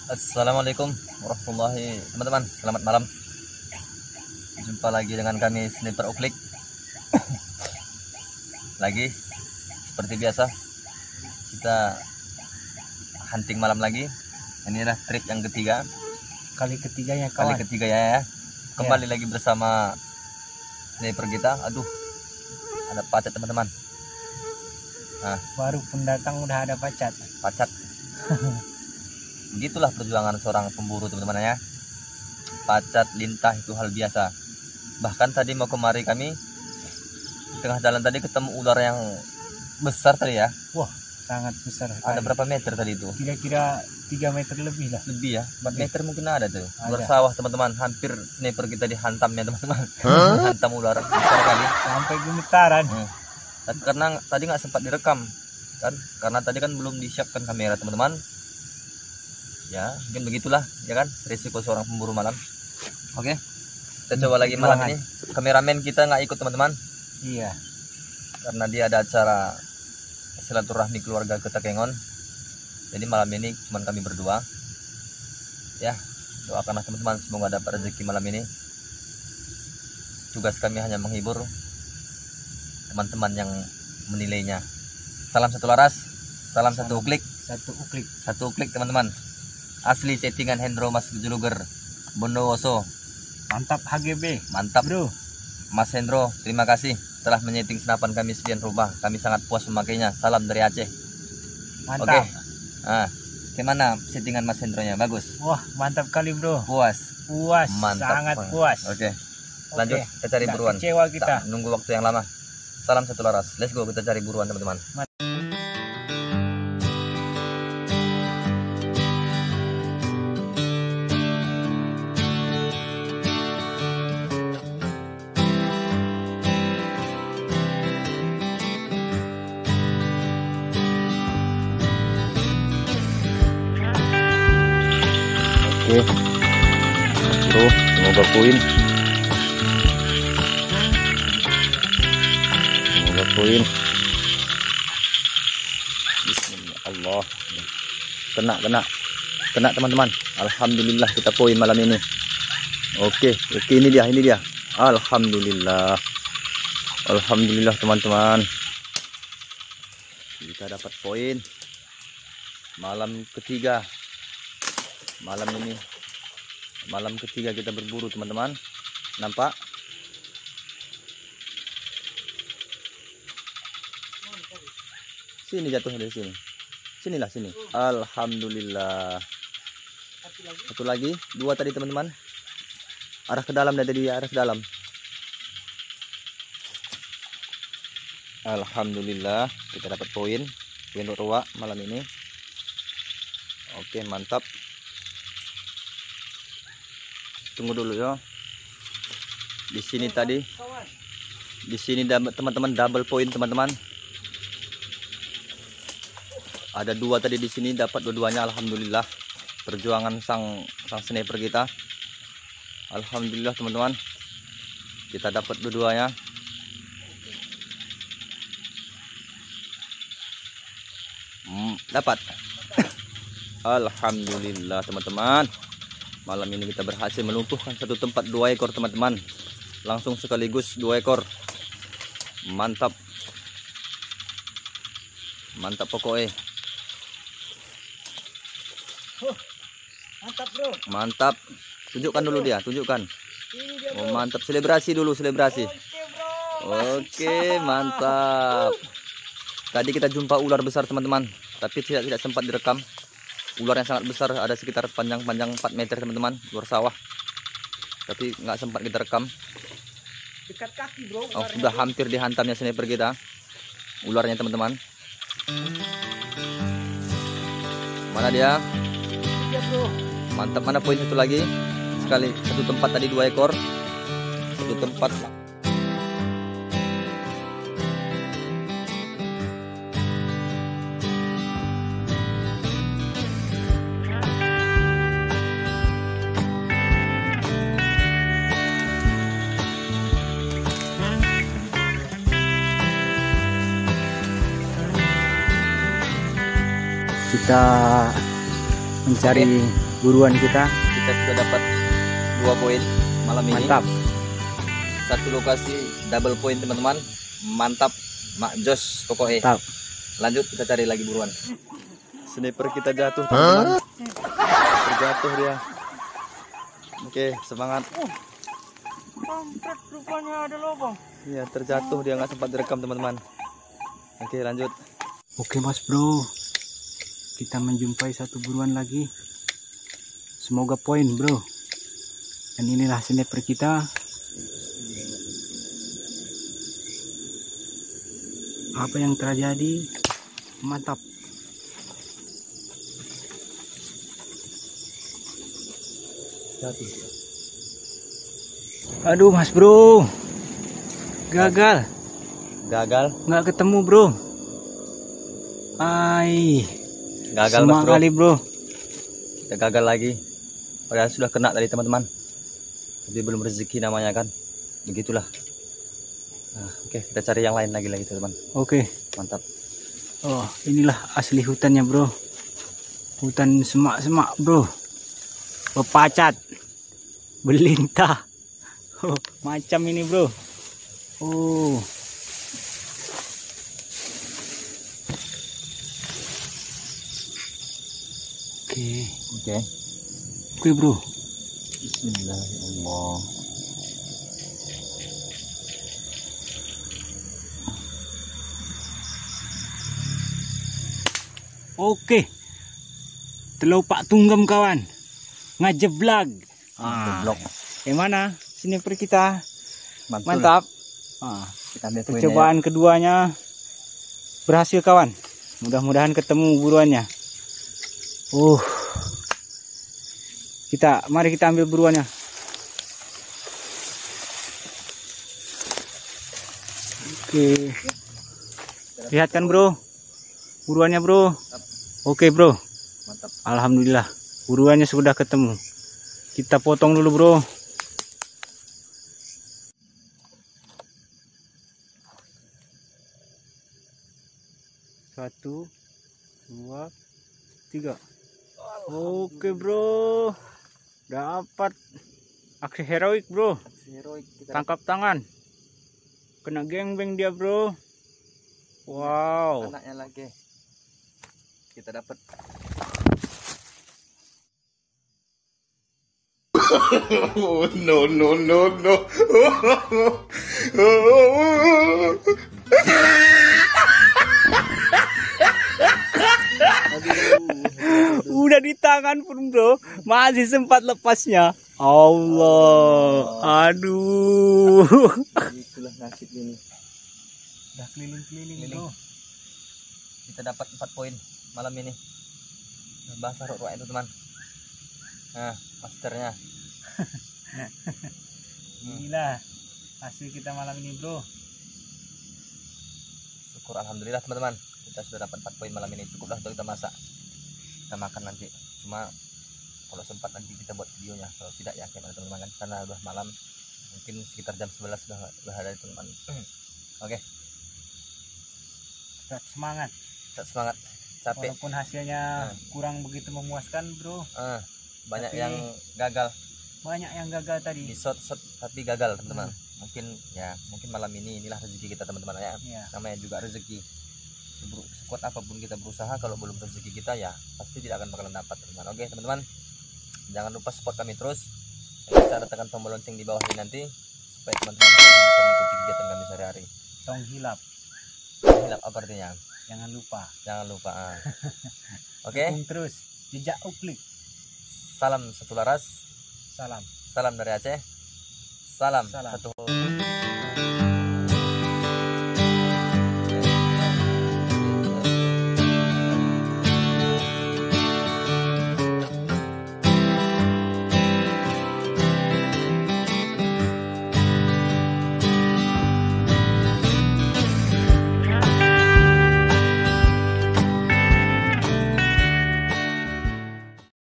Assalamualaikum warahmatullahi teman-teman, selamat malam. Jumpa lagi dengan kami Sniper Uklik. Lagi seperti biasa kita hunting malam lagi. Inilah trip yang ketiga. Kali ketiganya kawan. Kali ketiga ya. Kembali lagi bersama sniper kita. Aduh, ada pacat teman-teman. Nah, baru pun datang udah ada pacat. Pacat. Begitulah perjuangan seorang pemburu teman-teman ya. Pacat lintah itu hal biasa. Bahkan tadi mau kemari kami di tengah jalan tadi ketemu ular yang besar tadi ya. Wah, sangat besar. Ada berapa meter tadi itu? Kira-kira 3 meter lebih lah. Lebih ya, 4 meter mungkin ada tuh. Ada. Ular sawah teman-teman. Hampir sniper kita dihantamnya teman-teman. Hantam ular besar kali. Sampai gemetaran. Tapi karena tadi nggak sempat direkam kan, karena tadi kan belum disiapkan kamera teman-teman. Ya mungkin begitulah ya kan, risiko seorang pemburu malam. Oke, kita coba lagi malam ini. Kameramen kita nggak ikut teman-teman. Iya, karena dia ada acara silaturahmi keluarga ke Takengon. Jadi malam ini cuma kami berdua ya. Doakanlah teman-teman semoga dapat rezeki malam ini. Tugas kami hanya menghibur teman-teman yang menilainya. Salam satu laras, salam satu uklik. Satu uklik teman-teman. Asli settingan Hendro Mas Juluger Bondowoso. mantap HGB. Mantap Bro. Mas Hendro, terima kasih telah menyeting senapan kami sekian rumah. Kami sangat puas memakainya. Salam dari Aceh. Mantap. Oke. Nah, gimana settingan Mas Hendronya? Bagus. Wah, mantap kali bro. Puas. Mantap. Sangat puas. Oke. Lanjut, kita cari Nggak buruan. kecewa kita. Tak nunggu waktu yang lama. Salam satu laras. Let's go, kita cari buruan teman-teman. Oke, bro, semoga poin. Semoga poin. Bismillah. Kena teman-teman. Alhamdulillah kita poin malam ini. Oke, ini dia. Alhamdulillah. Alhamdulillah teman-teman. Kita dapat poin malam ketiga. Malam ketiga kita berburu teman-teman. Nampak? Sini jatuh dari sini. Sini. Alhamdulillah. Satu lagi, 2 tadi teman-teman. Arah ke dalam dari dia, arah ke dalam. Alhamdulillah kita dapat poin roa malam ini. Oke, mantap. Tunggu dulu ya. Di sini teman-teman double point teman-teman. Ada 2 tadi di sini, dapat dua-duanya. Alhamdulillah. Perjuangan sang sniper kita. Alhamdulillah teman-teman. Kita dapat dua-duanya. Dapat. Alhamdulillah teman-teman. Malam ini kita berhasil melumpuhkan satu tempat 2 ekor teman-teman. Langsung sekaligus 2 ekor. Mantap. Mantap pokoknya. Mantap bro. Mantap. Tunjukkan dulu dia, tunjukkan. Oh, mantap. Selebrasi dulu, selebrasi. Oke, mantap. Tadi kita jumpa ular besar teman-teman, tapi tidak sempat direkam. Ular yang sangat besar, ada sekitar panjang 4 meter teman-teman, ular sawah. Tapi nggak sempat kita rekam. Dekat kaki bro. Oh, sudah hampir dihantamnya sniper kita. Ularnya teman-teman. Mana dia? Iya bro. Mantap. Mana poin satu lagi? Satu tempat tadi 2 ekor. Satu tempat. Kita mencari buruan kita. Kita sudah dapat 2 poin malam ini. Mantap. Satu lokasi double point teman-teman. Mantap, Mak Jos pokoknya. Mantap. Lanjut kita cari lagi buruan. Sniper kita jatuh teman-teman. Terjatuh dia. Oke, semangat. Kampret, rupanya ada lubang. Iya, terjatuh dia, nggak sempat direkam teman-teman. Oke, lanjut. Oke Mas Bro, kita menjumpai satu buruan lagi. Semoga poin bro. Dan inilah sniper kita. Apa yang terjadi? Mantap. Jatuh. Aduh Mas Bro, gagal. Gagal. Nggak ketemu bro. Ai, Gagal semua Mas Bro. kali bro. Kita gagal lagi. Padahal sudah kena tadi teman-teman. Tapi belum rezeki namanya kan. Begitulah. Nah, oke, kita cari yang lain lagi teman-teman. Oke. Mantap. Oh, inilah asli hutannya bro. Hutan semak-semak bro. Bepacat, belintah. Oh, macam ini bro. Oh. Oke. Oke bro. Bismillahirrahmanirrahim. Oke. Telopak tunggam kawan. Ngajeblag. Jeblok. Gimana? Sniper kita. Mantul. Mantap. Kita ambil poinnya Percobaan keduanya berhasil kawan. Mudah-mudahan ketemu buruannya. Mari kita ambil buruannya. Oke. Lihat kan bro, buruannya bro. Oke bro. Mantap. Alhamdulillah, buruannya sudah ketemu. Kita potong dulu bro. Satu, dua, tiga. Oke bro, dapat aksi heroik bro. Heroik kita Tangkap tangan, kena gengbeng dia bro. Wow. anaknya lagi. Kita dapat. No, no, no, no. Udah di tangan pun bro, masih sempat lepasnya. Allah, aduh. Itulah nasib ini. Udah keliling-keliling bro. Kita dapat 4 poin malam ini. Bahasa roh itu teman. Nah, masternya. Inilah hasil kita malam ini bro. Syukur alhamdulillah teman-teman. Kita sudah dapat 4 poin malam ini. Cukuplah untuk kita masak. Kita makan nanti. Cuma kalau sempat nanti kita buat videonya. Kalau tidak ya gimana teman-teman kan. Karena udah malam. Mungkin sekitar jam 11 sudah ada teman-teman. Oke. Tetap semangat. Tetap semangat. Capek. Walaupun hasilnya kurang begitu memuaskan bro. Banyak Tapi yang gagal. banyak yang gagal tadi. Di shot tapi gagal teman-teman. Mungkin malam ini inilah rezeki kita teman-teman ya. Namanya juga rezeki. Sekuat apapun kita berusaha, kalau belum rezeki kita ya pasti tidak akan bakalan dapat teman-teman. Oke teman-teman, jangan lupa support kami terus. Kita tekan tombol lonceng di bawah ini nanti supaya teman-teman bisa mengikuti kegiatan kami sehari-hari. Tong hilap. Hilap apa artinya? Jangan lupa. Oke. Dukung terus jejak uklik. Salam satu laras. Salam. Salam dari Aceh. Salam. Salam. Satu.